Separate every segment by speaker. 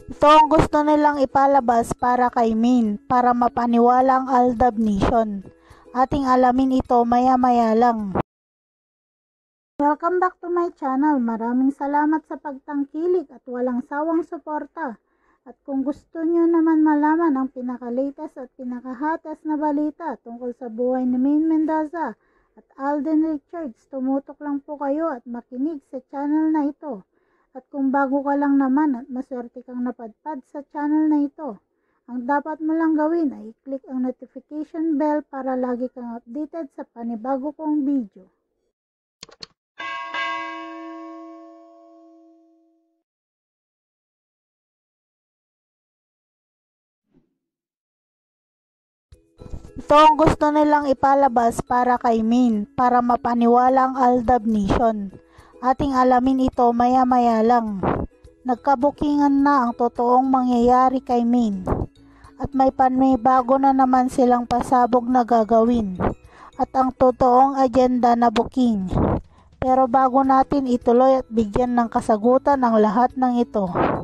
Speaker 1: Ito ang gusto nilang ipalabas para kay Min, para mapaniwala ang Aldab Nation. Ating alamin ito maya-maya lang. Welcome back to my channel. Maraming salamat sa pagtangkilik at walang sawang suporta. At kung gusto nyo naman malaman ang pinaka-latest at pinaka-hottest na balita tungkol sa buhay ni Maine Mendoza at Alden Richards, tumutok lang po kayo at makinig sa channel na ito. At kung bago ka lang naman at maswerte kang napadpad sa channel na ito, ang dapat mo lang gawin ay i-click ang notification bell para lagi kang updated sa panibago kong video. Ito ang gusto nilang ipalabas para kay Min, para mapaniwala ang Aldab Nation. Ating alamin ito maya-maya lang. Nagkabukingan na ang totoong mangyayari kay Min. At may bago na naman silang pasabog na gagawin. At ang totoong agenda na booking. Pero bago natin ituloy at bigyan ng kasagutan ang lahat ng ito,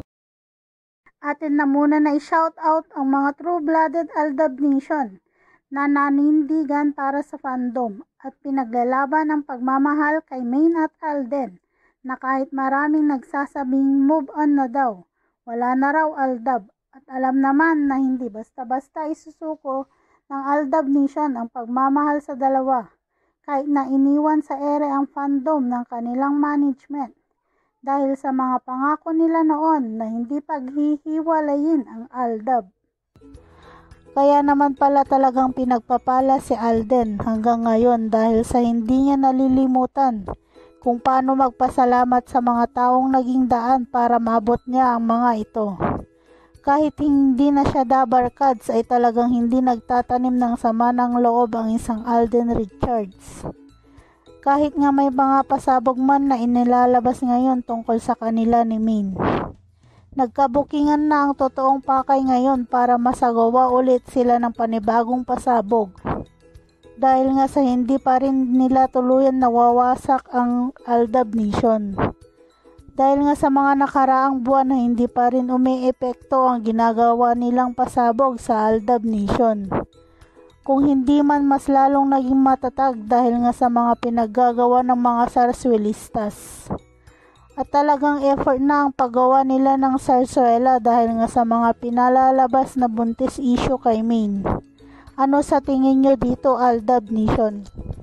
Speaker 1: atin na muna na i-shout out ang mga true-blooded Aldab Nation na nanindigan para sa fandom at pinaglalaban ang pagmamahal kay Maine at Alden, na kahit maraming nagsasabing move on na daw, wala na raw Aldab, at alam naman na hindi basta-basta isusuko ng Aldab Nation ang pagmamahal sa dalawa, kahit na iniwan sa ere ang fandom ng kanilang management dahil sa mga pangako nila noon na hindi paghihiwalayin ang Aldab. Kaya naman pala talagang pinagpapala si Alden hanggang ngayon dahil sa hindi niya nalilimutan kung paano magpasalamat sa mga taong naging daan para maabot niya ang mga ito. Kahit hindi na siya dabarkads ay talagang hindi nagtatanim ng sama ng loob ang isang Alden Richards. Kahit nga may mga pasabog man na inilalabas ngayon tungkol sa kanila ni Min. Nagkabukingan na ang totoong pakay ngayon para masagawa ulit sila ng panibagong pasabog. Dahil nga sa hindi pa rin nila tuluyan nawawasak ang Aldab Nation. Dahil nga sa mga nakaraang buwan na hindi pa rin umiepekto ang ginagawa nilang pasabog sa Aldab Nation. Kung hindi man mas lalong naging matatag dahil nga sa mga pinaggagawa ng mga sarswilistas. At talagang effort na ang paggawa nila ng sarsuela dahil nga sa mga pinalalabas na buntis issue kay Maine. Ano sa tingin nyo dito, Aldab Nation?